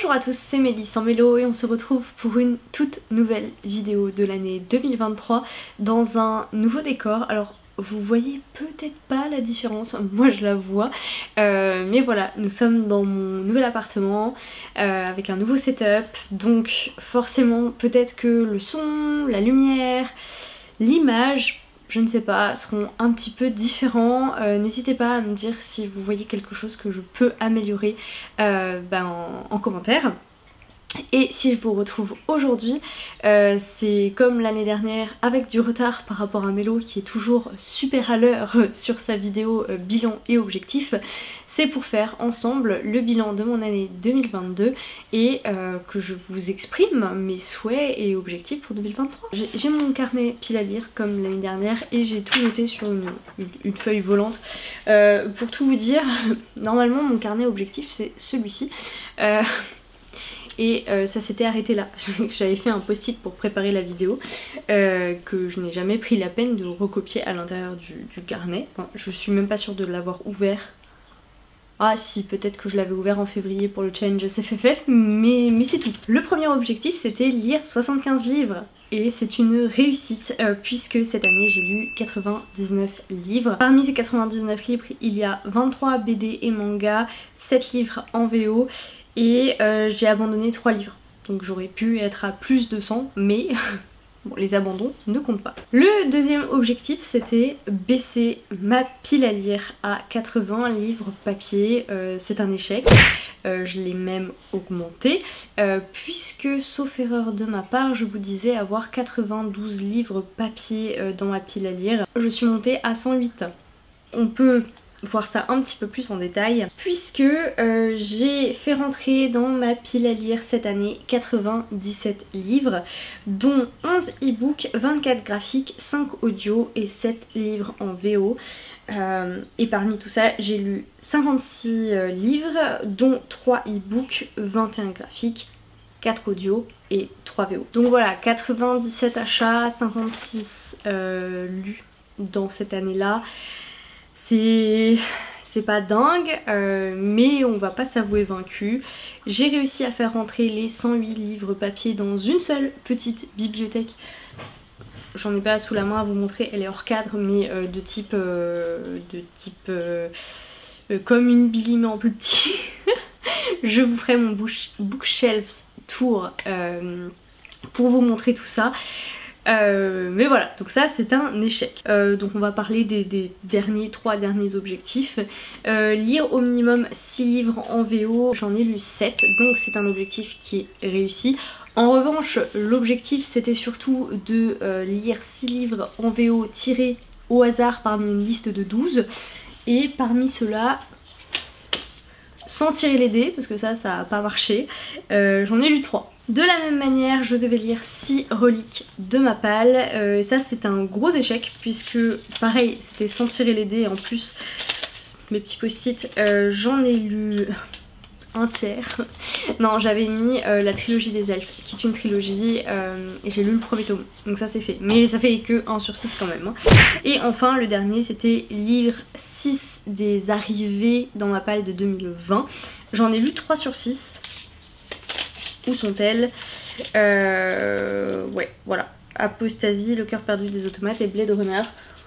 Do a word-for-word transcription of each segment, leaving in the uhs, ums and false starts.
Bonjour à tous, c'est Mélie sans Mélo et on se retrouve pour une toute nouvelle vidéo de l'année deux mille vingt-trois dans un nouveau décor. Alors vous voyez peut-être pas la différence, moi je la vois, euh, mais voilà, nous sommes dans mon nouvel appartement euh, avec un nouveau setup, donc forcément peut-être que le son, la lumière, l'image, je ne sais pas, seront un petit peu différents. Euh, N'hésitez pas à me dire si vous voyez quelque chose que je peux améliorer euh, ben, en, en commentaire. Et si je vous retrouve aujourd'hui, euh, c'est comme l'année dernière avec du retard par rapport à Mélo qui est toujours super à l'heure sur sa vidéo euh, bilan et objectif. C'est pour faire ensemble le bilan de mon année deux mille vingt-deux et euh, que je vous exprime mes souhaits et objectifs pour deux mille vingt-trois. J'ai mon carnet pile à lire comme l'année dernière et j'ai tout noté sur une, une, une feuille volante. Euh, pour tout vous dire, normalement mon carnet objectif c'est celui-ci. Euh, Et euh, ça s'était arrêté là. J'avais fait un post-it pour préparer la vidéo euh, que je n'ai jamais pris la peine de recopier à l'intérieur du, du carnet. Enfin, je suis même pas sûre de l'avoir ouvert. Ah si, peut-être que je l'avais ouvert en février pour le challenge S F F F, mais, mais c'est tout. Le premier objectif c'était lire soixante-quinze livres. Et c'est une réussite euh, puisque cette année j'ai lu quatre-vingt-dix-neuf livres. Parmi ces quatre-vingt-dix-neuf livres, il y a vingt-trois B D et mangas, sept livres en V O et euh, j'ai abandonné trois livres. Donc j'aurais pu être à plus de cent, mais bon, les abandons ne comptent pas. Le deuxième objectif c'était baisser ma pile à lire à quatre-vingts livres papier. Euh, c'est un échec. Euh, je l'ai même augmenté euh, puisque, sauf erreur de ma part, je vous disais avoir quatre-vingt-douze livres papier euh, dans ma pile à lire. Je suis montée à cent huit. On peut voir ça un petit peu plus en détail puisque euh, j'ai fait rentrer dans ma pile à lire cette année quatre-vingt-dix-sept livres dont onze e-books, vingt-quatre graphiques, cinq audios et sept livres en V O. Euh, et parmi tout ça j'ai lu cinquante-six euh, livres dont trois e-books, vingt et un graphiques, quatre audios et trois V O. Donc voilà, quatre-vingt-dix-sept achats, cinquante-six euh, lus dans cette année là. C'est c'est pas dingue, euh, mais on va pas s'avouer vaincu. J'ai réussi à faire rentrer les cent huit livres papier dans une seule petite bibliothèque. J'en ai pas sous la main à vous montrer, elle est hors cadre, mais euh, de type, euh, de type euh, euh, comme une Billy mais en plus petit. Je vous ferai mon bookshelf tour euh, pour vous montrer tout ça. Euh, mais voilà, donc ça c'est un échec. Euh, donc on va parler des, des derniers, trois derniers objectifs. Euh, lire au minimum six livres en V O, j'en ai lu sept, donc c'est un objectif qui est réussi. En revanche, l'objectif c'était surtout de euh, lire six livres en V O tirés au hasard parmi une liste de douze. Et parmi ceux-là, sans tirer les dés, parce que ça, ça n'a pas marché, euh, j'en ai lu trois. De la même manière, je devais lire six reliques de ma palle. Euh, et ça, c'est un gros échec, puisque pareil, c'était sans tirer les dés. Et en plus, mes petits post-it, euh, j'en ai lu un tiers. Non, j'avais mis euh, la trilogie des elfes, qui est une trilogie, euh, et j'ai lu le premier tome. Donc ça, c'est fait. Mais ça fait que un sur six quand même. Hein. Et enfin, le dernier, c'était lire six des arrivées dans ma palle de deux mille vingt. J'en ai lu trois sur six. Où sont-elles? euh, Ouais, voilà. Apostasie, Le cœur perdu des automates et Blade Runner.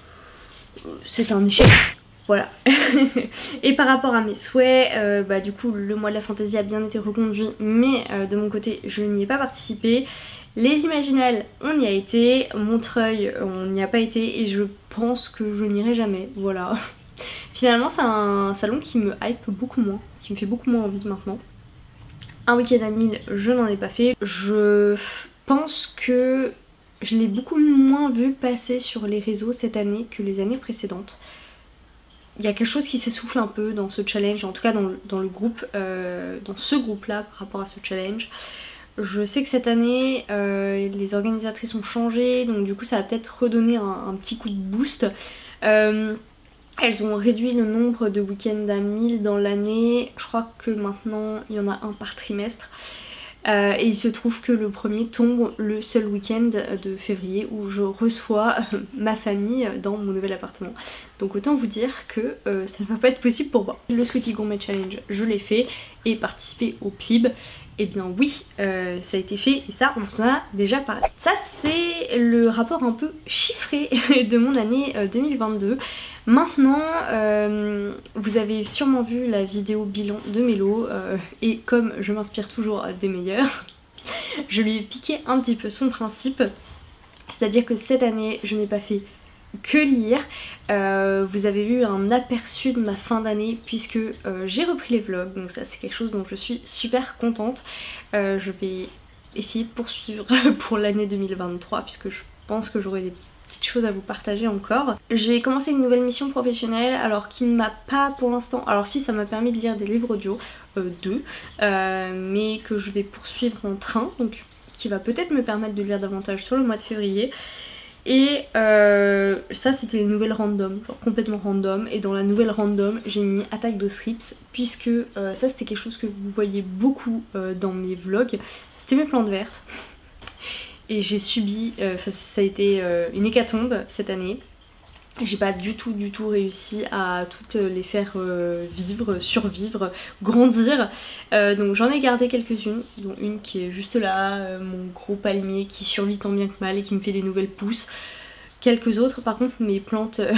C'est un échec. Voilà. Et par rapport à mes souhaits, euh, bah du coup le mois de la fantaisie a bien été reconduit, mais euh, de mon côté je n'y ai pas participé. Les Imaginales, on y a été. Montreuil, on n'y a pas été et je pense que je n'irai jamais. Voilà. Finalement c'est un salon qui me hype beaucoup moins, qui me fait beaucoup moins envie maintenant. Un week-end à mille, je n'en ai pas fait. Je pense que je l'ai beaucoup moins vu passer sur les réseaux cette année que les années précédentes. Il y a quelque chose qui s'essouffle un peu dans ce challenge, en tout cas dans le, dans le groupe, euh, dans ce groupe-là par rapport à ce challenge. Je sais que cette année, euh, les organisatrices ont changé, donc du coup ça va peut-être redonner un, un petit coup de boost. Euh, Elles ont réduit le nombre de week-ends à mille dans l'année. Je crois que maintenant il y en a un par trimestre. Euh, et il se trouve que le premier tombe le seul week-end de février où je reçois euh, ma famille dans mon nouvel appartement. Donc autant vous dire que euh, ça ne va pas être possible pour moi. Le Sweetie Gourmet Challenge, je l'ai fait et participé au P L I B. Eh bien oui, euh, ça a été fait et ça on vous en a déjà parlé. Ça c'est le rapport un peu chiffré de mon année euh, deux mille vingt-deux. Maintenant, euh, vous avez sûrement vu la vidéo bilan de Mélo euh, et comme je m'inspire toujours des meilleurs, je lui ai piqué un petit peu son principe. C'est-à-dire que cette année, je n'ai pas fait que lire. Euh, vous avez eu un aperçu de ma fin d'année puisque euh, j'ai repris les vlogs, donc ça c'est quelque chose dont je suis super contente. Euh, je vais essayer de poursuivre pour l'année deux mille vingt-trois puisque je pense que j'aurai des petites choses à vous partager encore. J'ai commencé une nouvelle mission professionnelle alors qui ne m'a pas pour l'instant... Alors si, ça m'a permis de lire des livres audio, euh, deux, euh, mais que je vais poursuivre en train, donc qui va peut-être me permettre de lire davantage sur le mois de février. Et euh, ça c'était les nouvelles random, genre complètement random, et dans la nouvelle random j'ai mis Attaque de Thrips puisque euh, ça c'était quelque chose que vous voyez beaucoup euh, dans mes vlogs, c'était mes plantes vertes et j'ai subi, euh, ça a été euh, une hécatombe cette année. J'ai pas du tout du tout réussi à toutes les faire euh, vivre, survivre, grandir. Euh, donc j'en ai gardé quelques-unes, dont une qui est juste là, euh, mon gros palmier qui survit tant bien que mal et qui me fait des nouvelles pousses. Quelques autres par contre mes plantes, euh,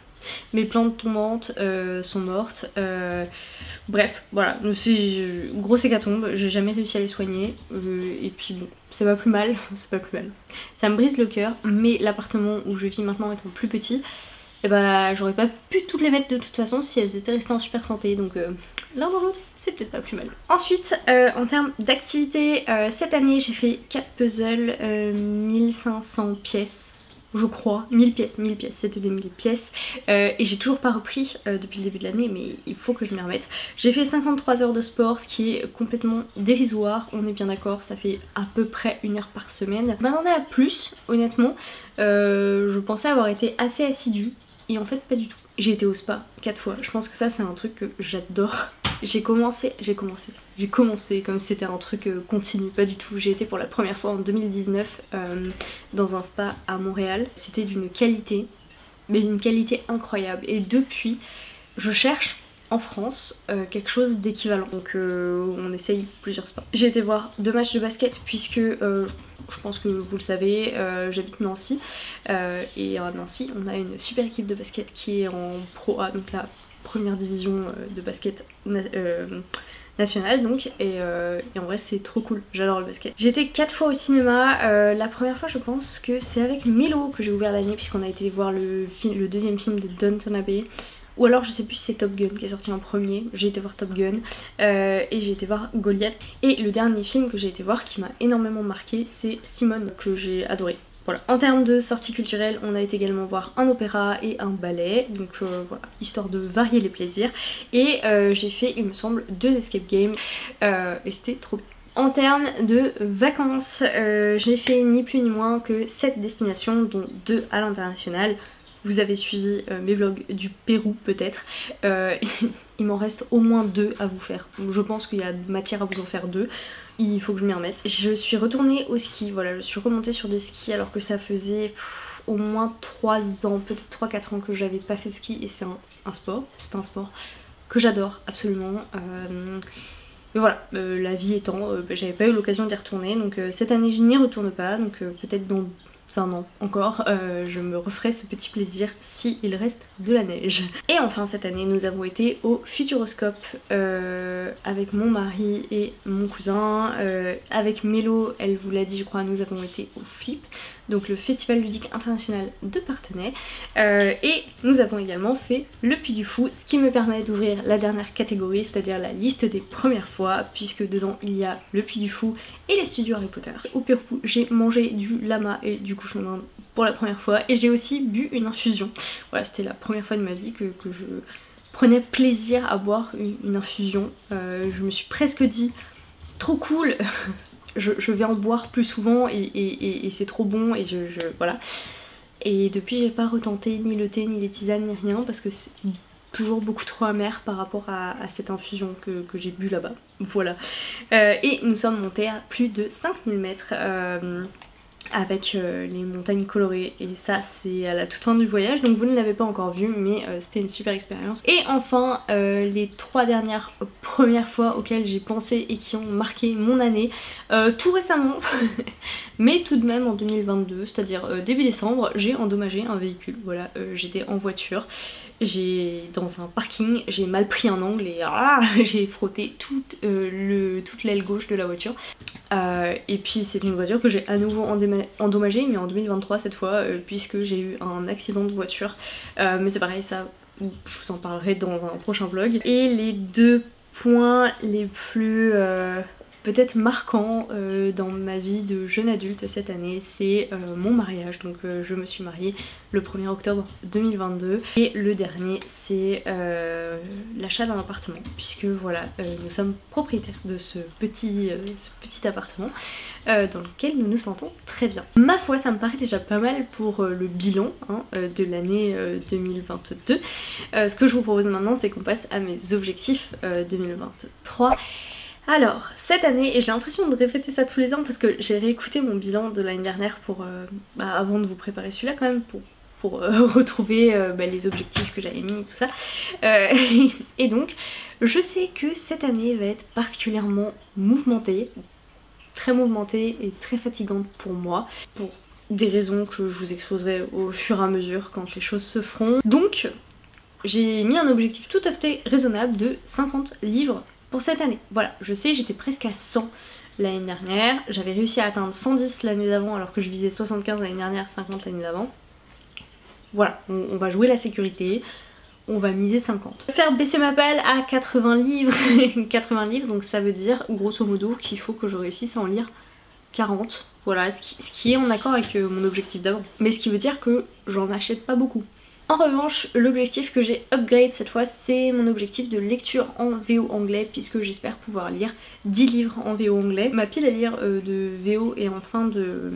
mes plantes tombantes euh, sont mortes. Euh, bref, voilà, c'est grosse hécatombe, j'ai jamais réussi à les soigner. Euh, et puis bon, c'est pas plus mal, c'est pas plus mal. Ça me brise le cœur, mais l'appartement où je vis maintenant étant plus petit, et bah j'aurais pas pu toutes les mettre de toute façon si elles étaient restées en super santé, donc euh, l'un dans l'autre c'est peut-être pas plus mal. Ensuite euh, en termes d'activité, euh, cette année j'ai fait quatre puzzles, euh, mille cinq cents pièces. Je crois, mille pièces, mille pièces, c'était des mille pièces euh, et j'ai toujours pas repris euh, depuis le début de l'année, mais il faut que je m'y remette. J'ai fait cinquante-trois heures de sport, ce qui est complètement dérisoire, on est bien d'accord, ça fait à peu près une heure par semaine. Je m'attendais à plus, honnêtement, euh, je pensais avoir été assez assidue et en fait pas du tout. J'ai été au spa quatre fois, je pense que ça c'est un truc que j'adore. J'ai commencé, j'ai commencé, j'ai commencé comme si c'était un truc euh, continu, pas du tout. J'ai été pour la première fois en deux mille dix-neuf euh, dans un spa à Montréal. C'était d'une qualité, mais d'une qualité incroyable. Et depuis, je cherche en France euh, quelque chose d'équivalent. Donc euh, on essaye plusieurs spas. J'ai été voir deux matchs de basket puisque euh, je pense que vous le savez, euh, j'habite Nancy. Euh, et à Nancy, on a une super équipe de basket qui est en Pro A, donc là première division de basket na euh, nationale donc et, euh, et en vrai c'est trop cool, j'adore le basket. J'ai été quatre fois au cinéma, euh, la première fois je pense que c'est avec Mélo que j'ai ouvert l'année puisqu'on a été voir le, le deuxième film de Downton Abbey, ou alors je sais plus si c'est Top Gun qui est sorti en premier. J'ai été voir Top Gun euh, et j'ai été voir Goliath, et le dernier film que j'ai été voir qui m'a énormément marqué c'est Simone, que j'ai adoré. Voilà. En termes de sorties culturelles, on a été également voir un opéra et un ballet, donc euh, voilà, histoire de varier les plaisirs. Et euh, j'ai fait, il me semble, deux escape games euh, et c'était trop bien. En termes de vacances, euh, j'ai fait ni plus ni moins que sept destinations, dont deux à l'international. Vous avez suivi euh, mes vlogs du Pérou peut-être. Euh, il m'en reste au moins deux à vous faire. Donc, je pense qu'il y a matière à vous en faire deux. Il faut que je m'y remette. Je suis retournée au ski, voilà, je suis remontée sur des skis alors que ça faisait pff, au moins trois ans, peut-être trois quatre ans que j'avais pas fait de ski, et c'est un, un sport, c'est un sport que j'adore absolument. Euh, mais voilà, euh, la vie étant, euh, j'avais pas eu l'occasion d'y retourner, donc euh, cette année je n'y retourne pas, donc euh, peut-être dans un an encore, euh, je me referai ce petit plaisir si il reste de la neige. Et enfin cette année nous avons été au Futuroscope euh, avec mon mari et mon cousin, euh, avec Mélo, elle vous l'a dit je crois, nous avons été au Flip, donc le festival ludique international de Parthenay, euh, et nous avons également fait le Puy du Fou, ce qui me permet d'ouvrir la dernière catégorie, c'est-à-dire la liste des premières fois, puisque dedans il y a le Puy du Fou et les studios Harry Potter. Au Pérou j'ai mangé du lama et du cochon d'Inde pour la première fois, et j'ai aussi bu une infusion. Voilà, c'était la première fois de ma vie que, que je prenais plaisir à boire une, une infusion. Euh, je me suis presque dit trop cool. Je, je vais en boire plus souvent et, et, et, et c'est trop bon, et je, je voilà. Et depuis j'ai pas retenté ni le thé ni les tisanes ni rien parce que c'est toujours beaucoup trop amer par rapport à, à cette infusion que, que j'ai bu là-bas. Voilà. Euh, et nous sommes montés à plus de cinq mille mètres. Euh, avec euh, les montagnes colorées, et ça c'est à la toute fin du voyage, donc vous ne l'avez pas encore vu, mais euh, c'était une super expérience. Et enfin euh, les trois dernières euh, premières fois auxquelles j'ai pensé et qui ont marqué mon année, euh, tout récemment mais tout de même en deux mille vingt-deux, c'est à dire euh, début décembre, j'ai endommagé un véhicule. Voilà, euh, j'étais en voiture, j'ai dans un parking, j'ai mal pris un angle et ah, j'ai frotté toute, euh, le, toute l'aile gauche de la voiture. Euh, et puis c'est une voiture que j'ai à nouveau endommagée, mais en deux mille vingt-trois cette fois, euh, puisque j'ai eu un accident de voiture. Euh, mais c'est pareil, ça je vous en parlerai dans un prochain vlog. Et les deux points les plus euh, peut-être marquants euh, dans ma vie de jeune adulte cette année, c'est euh, mon mariage. Donc euh, je me suis mariée le premier octobre deux mille vingt-deux, et le dernier c'est euh, l'achat d'un appartement, puisque voilà, euh, nous sommes propriétaires de ce petit, euh, ce petit appartement euh, dans lequel nous nous sentons très bien. Ma foi, ça me paraît déjà pas mal pour euh, le bilan hein, euh, de l'année euh, deux mille vingt-deux. Euh, ce que je vous propose maintenant, c'est qu'on passe à mes objectifs euh, deux mille vingt-trois. Alors, cette année, et j'ai l'impression de répéter ça tous les ans parce que j'ai réécouté mon bilan de l'année dernière pour, euh, bah, avant de vous préparer celui-là quand même, pour, pour euh, retrouver euh, bah, les objectifs que j'avais mis et tout ça. Euh, et donc, je sais que cette année va être particulièrement mouvementée, très mouvementée et très fatigante pour moi, pour des raisons que je vous exposerai au fur et à mesure quand les choses se feront. Donc, j'ai mis un objectif tout à fait raisonnable de cinquante livres pour cette année. Voilà, je sais, j'étais presque à cent l'année dernière, j'avais réussi à atteindre cent dix l'année d'avant alors que je visais soixante-quinze l'année dernière, cinquante l'année d'avant. Voilà, on, on va jouer la sécurité, on va miser cinquante. Faire baisser ma palle à quatre-vingts livres, quatre-vingts livres, donc ça veut dire grosso modo qu'il faut que je réussisse à en lire quarante. Voilà, ce qui, ce qui est en accord avec euh, mon objectif d'avant. Mais ce qui veut dire que j'en achète pas beaucoup. En revanche, l'objectif que j'ai upgrade cette fois, c'est mon objectif de lecture en V O anglais, puisque j'espère pouvoir lire dix livres en V O anglais. Ma pile à lire euh, de V O est en train de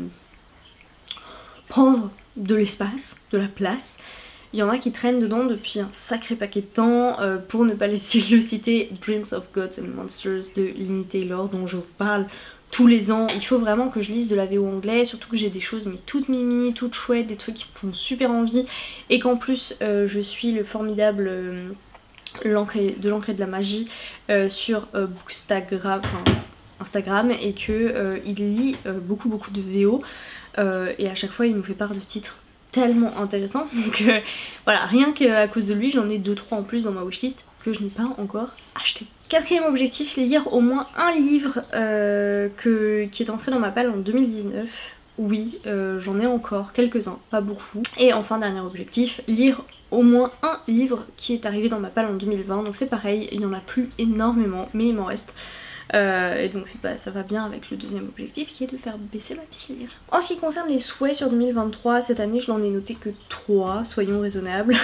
prendre de l'espace, de la place. Il y en a qui traînent dedans depuis un sacré paquet de temps. Euh, pour ne pas laisser le citer, Dreams of Gods and Monsters de Laini Taylor, dont je vous parle tous les ans. Il faut vraiment que je lise de la V O anglais, surtout que j'ai des choses mais toutes mimi, toutes chouettes, des trucs qui me font super envie, et qu'en plus euh, je suis le formidable euh, de l'encre et de la magie euh, sur euh, Bookstagram, enfin, Instagram, et que euh, il lit euh, beaucoup beaucoup de V O euh, et à chaque fois il nous fait part de titres tellement intéressants, donc euh, voilà, rien qu'à cause de lui j'en ai deux trois en plus dans ma wishlist que je n'ai pas encore acheté. Quatrième objectif, lire au moins un livre euh, que, qui est entré dans ma palle en deux mille dix-neuf. Oui, euh, j'en ai encore quelques-uns, pas beaucoup. Et enfin, dernier objectif, lire au moins un livre qui est arrivé dans ma palle en deux mille vingt. Donc c'est pareil, il n'y en a plus énormément, mais il m'en reste. Euh, et donc bah, ça va bien avec le deuxième objectif qui est de faire baisser ma pile à lire. En ce qui concerne les souhaits sur deux mille vingt-trois, cette année je n'en ai noté que trois, soyons raisonnables.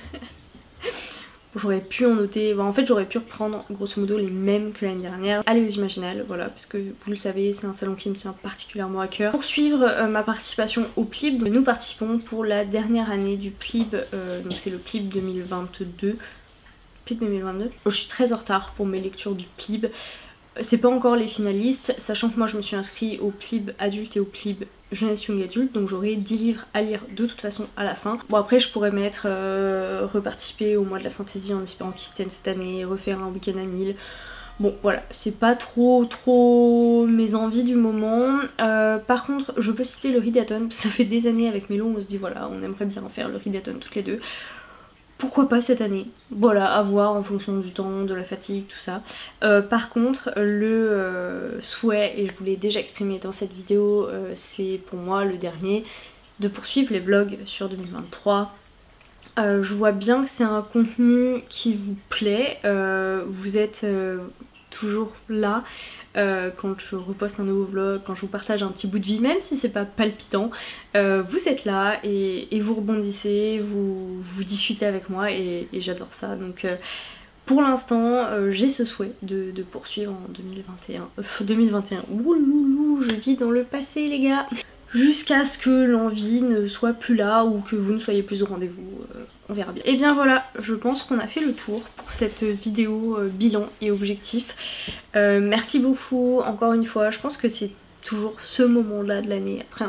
J'aurais pu en noter, bon, en fait j'aurais pu reprendre grosso modo les mêmes que l'année dernière. Aller aux Imaginales, voilà, parce que vous le savez, c'est un salon qui me tient particulièrement à cœur. Poursuivre euh, ma participation au P L I B, nous participons pour la dernière année du P L I B, euh, donc c'est le P L I B deux mille vingt-deux. P L I B deux mille vingt-deux. Je suis très en retard pour mes lectures du P L I B. C'est pas encore les finalistes, sachant que moi je me suis inscrite au P L I B adulte et au P L I B jeunesse young adulte, donc j'aurai dix livres à lire de toute façon à la fin. Bon après je pourrais mettre euh, reparticiper au mois de la fantaisie en espérant qu'il se tienne cette année, refaire un week-end à mille. Bon voilà, c'est pas trop trop mes envies du moment. Euh, par contre je peux citer le Readathon, ça fait des années avec Mélo on se dit voilà on aimerait bien faire le Readathon toutes les deux. Pourquoi pas cette année? Voilà, à voir en fonction du temps, de la fatigue, tout ça. Euh, par contre, le euh, souhait, et je vous l'ai déjà exprimé dans cette vidéo, euh, c'est pour moi le dernier, de poursuivre les vlogs sur deux mille vingt-trois. Euh, je vois bien que c'est un contenu qui vous plaît, euh, vous êtes euh, toujours là. Euh, quand je reposte un nouveau vlog, quand je vous partage un petit bout de vie, même si c'est pas palpitant, euh, vous êtes là et, et vous rebondissez, vous, vous discutez avec moi et, et j'adore ça. Donc euh, pour l'instant euh, j'ai ce souhait de, de poursuivre en deux mille vingt et un. Euh, deux mille vingt et un, ouloulou, je vis dans le passé les gars. Jusqu'à ce que l'envie ne soit plus là ou que vous ne soyez plus au rendez-vous, euh, on verra bien. Et bien voilà, je pense qu'on a fait le tour pour cette vidéo euh, bilan et objectif. Euh, merci beaucoup encore une fois, je pense que c'est toujours ce moment là de l'année. Après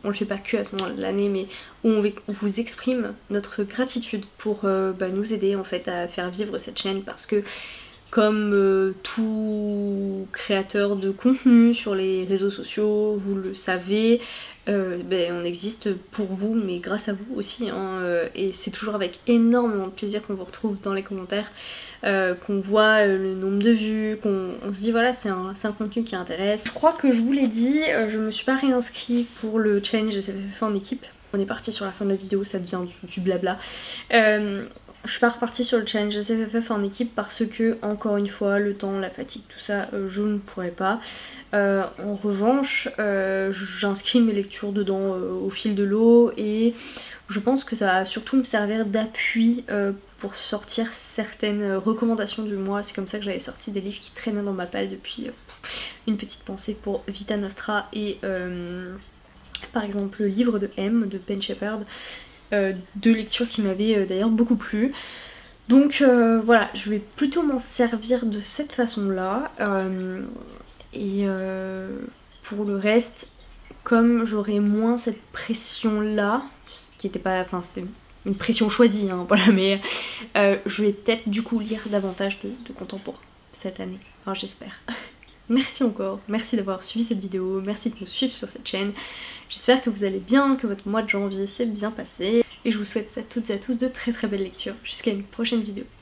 on le fait pas que à ce moment de l'année, mais où on vous exprime notre gratitude pour euh, bah, nous aider en fait à faire vivre cette chaîne, parce que comme euh, tout créateur de contenu sur les réseaux sociaux, vous le savez, euh, ben, on existe pour vous, mais grâce à vous aussi, hein, euh, et c'est toujours avec énormément de plaisir qu'on vous retrouve dans les commentaires, euh, qu'on voit euh, le nombre de vues, qu'on on se dit voilà, c'est un, un contenu qui intéresse. Je crois que je vous l'ai dit, euh, je me suis pas réinscrit pour le challenge S F F en équipe. On est parti sur la fin de la vidéo, ça devient du, du blabla. Euh, Je suis pas repartie sur le challenge S F F en équipe parce que, encore une fois, le temps, la fatigue, tout ça, euh, je ne pourrais pas. Euh, en revanche, euh, j'inscris mes lectures dedans euh, au fil de l'eau, et je pense que ça va surtout me servir d'appui euh, pour sortir certaines recommandations du mois. C'est comme ça que j'avais sorti des livres qui traînaient dans ma palle depuis. Euh, une petite pensée pour Vita Nostra et euh, par exemple le livre de M de Pen Shepherd. Euh, deux lectures qui m'avaient euh, d'ailleurs beaucoup plu. Donc euh, voilà, je vais plutôt m'en servir de cette façon-là. Euh, et euh, pour le reste, comme j'aurai moins cette pression-là, qui était pas, enfin c'était une pression choisie, hein, voilà, mais euh, je vais peut-être du coup lire davantage de, de contemporain cette année. Enfin, j'espère. Merci encore, merci d'avoir suivi cette vidéo, merci de me suivre sur cette chaîne. J'espère que vous allez bien, que votre mois de janvier s'est bien passé. Et je vous souhaite à toutes et à tous de très très belles lectures. Jusqu'à une prochaine vidéo.